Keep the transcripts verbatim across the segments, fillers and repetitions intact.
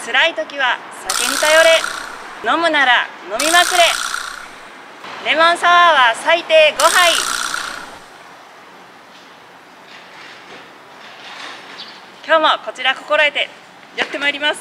辛い時は酒に頼れ、飲むなら飲みまくれ。レモンサワーは最低ごはい。今日もこちら心得てやってまいります。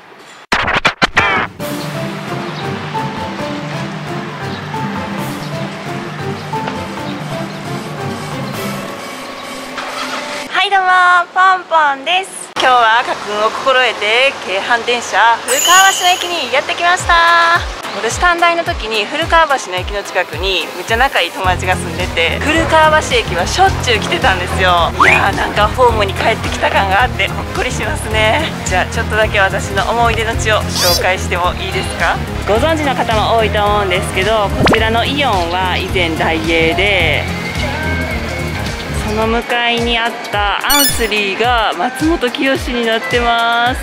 はいどうも、ポンポンです。今日は家訓を心得て京阪電車古川橋の駅にやってきました。私短大の時に古川橋の駅の近くにめっちゃ仲いい友達が住んでて、古川橋駅はしょっちゅう来てたんですよ。いやー、なんかホームに帰ってきた感があってほっこりしますね。じゃあちょっとだけ私の思い出の地を紹介してもいいですか。ご存知の方も多いと思うんですけど、こちらのイオンは以前ダイエーで、その向かいにあったアンスリーが松本清になってます。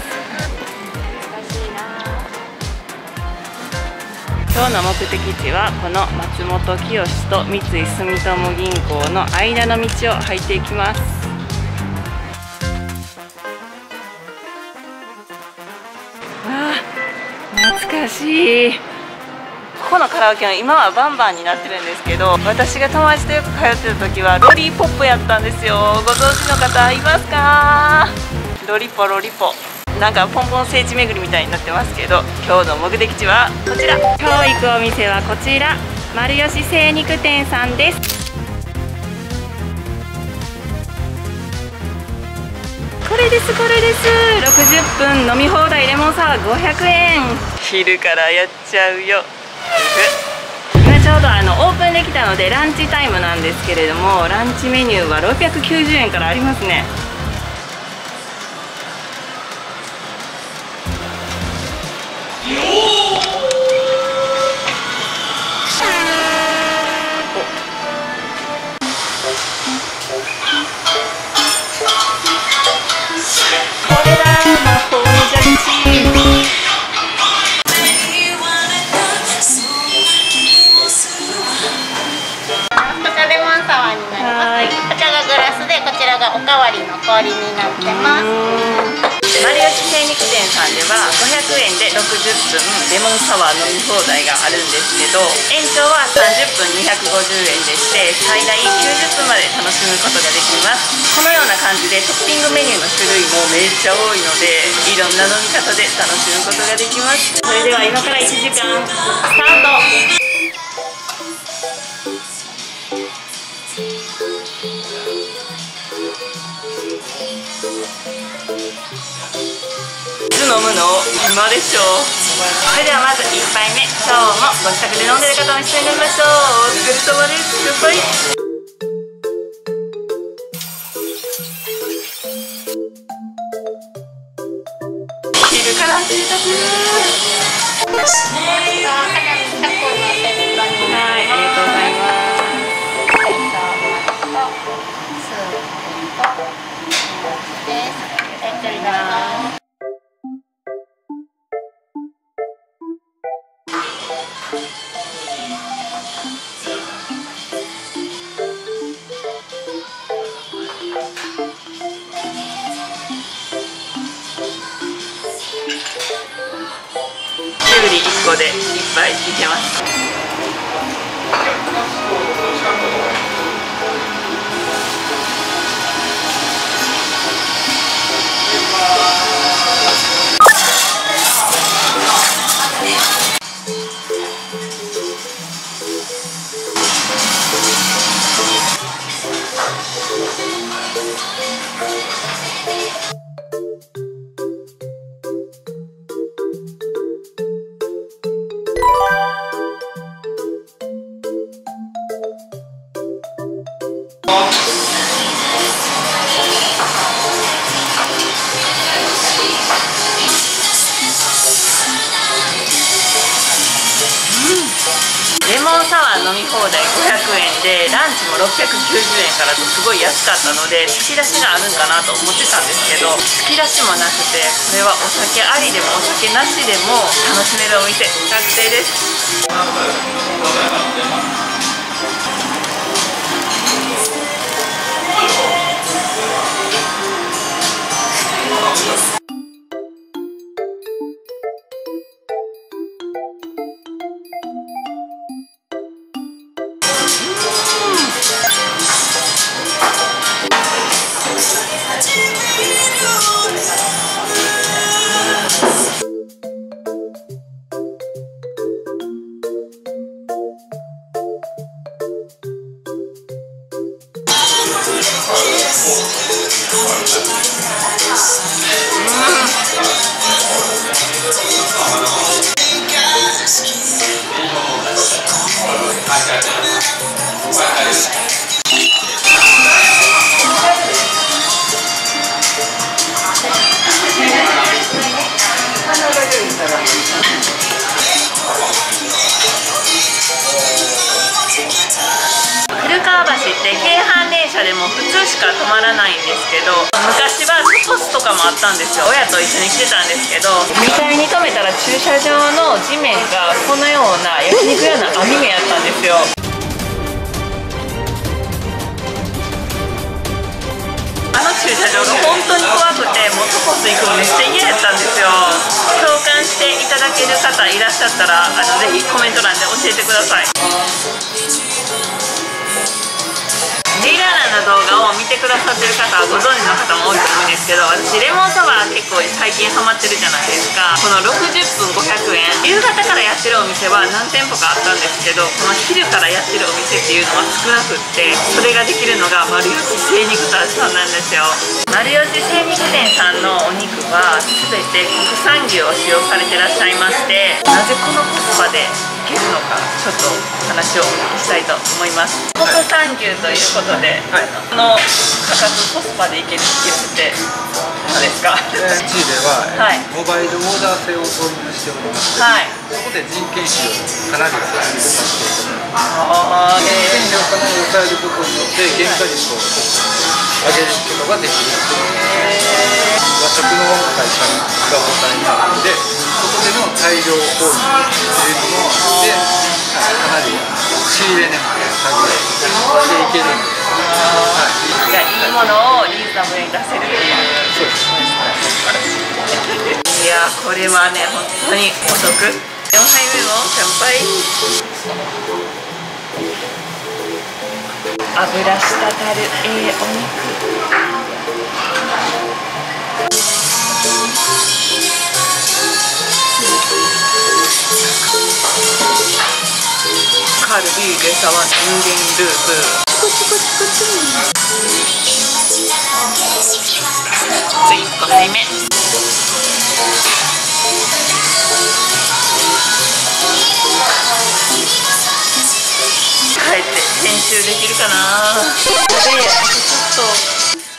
今日の目的地はこの松本清と三井住友銀行の間の道を入っていきます。わあ、懐かしい。ここのカラオケは今はバンバンになってるんですけど、私が友達とよく通ってた時はロリーポップやったんですよ。ご存知の方いますか。ロリポロリポ、なんかポンポン聖地巡りみたいになってますけど、今日の目的地はこちら。今日行くお店はこちら、丸吉精肉店さんです。これですこれです。ろくじゅっぷん飲み放題レモンサワーごひゃくえん。昼からやっちゃうよ。今ちょうどあのオープンできたのでランチタイムなんですけれども、ランチメニューはろっぴゃくきゅうじゅうえんからありますね。これだ、魔法の蛇口。 おかわりの氷になってます。 丸吉精肉店さんではごひゃくえんでろくじゅっぷんレモンサワー飲み放題があるんですけど、延長はさんじゅっぷんにひゃくごじゅうえんでして、最大きゅうじゅっぷんまで楽しむことができます。このような感じでトッピングメニューの種類もめっちゃ多いので、いろんな飲み方で楽しむことができます。それでは今からいちじかんスタート。飲むの今でしょう。それではまずいっぱいめ、今日もご自宅で飲んでる方も一緒に飲みましょう。お疲れ様です。乾杯。昼から贅沢。はい、ありがとうございます。きゅうりいっこでいっぱいいけます。レモンサワー飲み放題ごひゃくえんで、ランチもろっぴゃくきゅうじゅうえんからとすごい安かったので、突き出しがあるんかなと思ってたんですけど、突き出しもなくて、これはお酒ありでもお酒なしでも楽しめるお店確定です。 ったんですよ。親と一緒に来てたんですけど、にかいに止めたら駐車場の地面がこのような焼肉用の網目やったんですよ。あの駐車場が本当に怖くて、もうトコス行くのめっちゃ嫌やったんですよ。共感していただける方いらっしゃったら、あのぜひコメント欄で教えてください。レイラーラの動画を見てくださってる方はご存知の方も多いと思うんですけど、私レモンサワー結構最近ハマってるじゃないですか。このろくじゅっぷんごひゃくえん、夕方からやってるお店は何店舗かあったんですけど、この昼からやってるお店っていうのは少なくって、それができるのが丸吉精肉店さんなんですよ。丸吉精肉店さんのお肉は全て国産牛を使用されてらっしゃいまして、なぜこのコスパでいけるのか、ちょっと話をお聞きしたいと思います。国産牛ということで、はい、この価格コスパでいける秘訣って何ですか？ うちでは、 はい、 モバイルオーダー制を導入しておりまして、はい、そこで人件費をかなり抑えるさせていただきます。人件費をかなり抑えることによって原価率を上げることができる。和食の会社が母体になって、そこでの大量購入というのもあって、かなり仕入れ値まで下げていけるんです。 はい、じゃあいいものをリーズナブルに出せるという。 そうですね。 いやー、これはね本当にお得。よんはいめも乾杯。油滴るええお肉。カルビレサワ人間ループ。チコチコチコチ。次いっこはいめ。帰って編集できるかな。で、あとちょっと。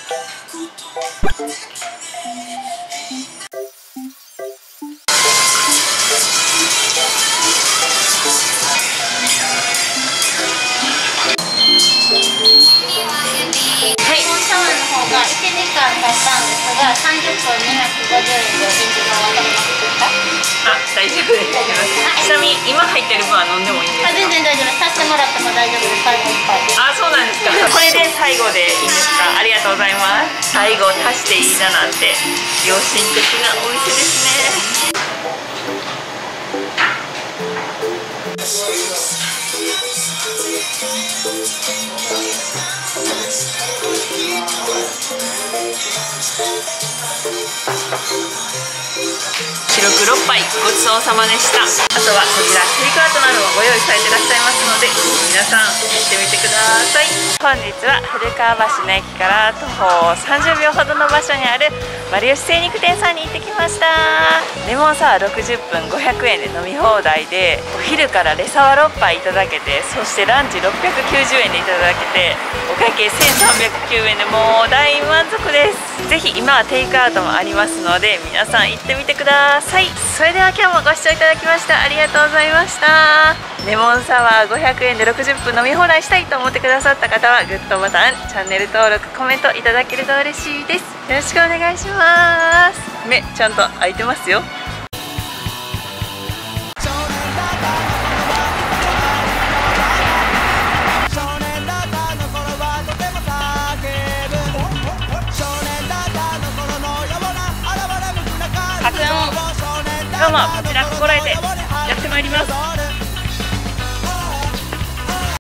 いちじかん経ったんですが、さんじゅっぷんにひゃくごじゅうえんでお返事が分かりますか？ あ、大丈夫です。ちなみに今入ってる分は飲んでもいいんですか？あ、 全然大丈夫です。させてもらっても大丈夫です。最後いっぱい。 あ、そうなんですか。これで最後でいいんですか？ありがとうございます。最後足していいだなんて良心的なお店ですね。記録ろっぱいごちそうさまでした。あとはこちらテイクアウトなどもご用意されていらっしゃいますので、皆さん行ってみてください。本日は古川橋の駅から徒歩さんじゅうびょうほどの場所にある丸吉精肉店さんに行ってきました。レモンサワーろくじゅっぷんごひゃくえんで飲み放題で、お昼からレサワろっぱいいただけて、そしてランチろっぴゃくきゅうじゅうえんでいただけて、お会計せんさんびゃくきゅうえんでもう大満足です。ぜひ今はテイクアウトもありますので、皆さん行ってみてください。それでは今日もご視聴いただきましてありがとうございました。レモンサワーごひゃくえんでろくじゅっぷん飲み放題したいと思ってくださった方はグッドボタン、チャンネル登録、コメントいただけると嬉しいです。よろしくお願いします。目ちゃんと開いてますよ。家訓、今日もこちら心得てやってまいります。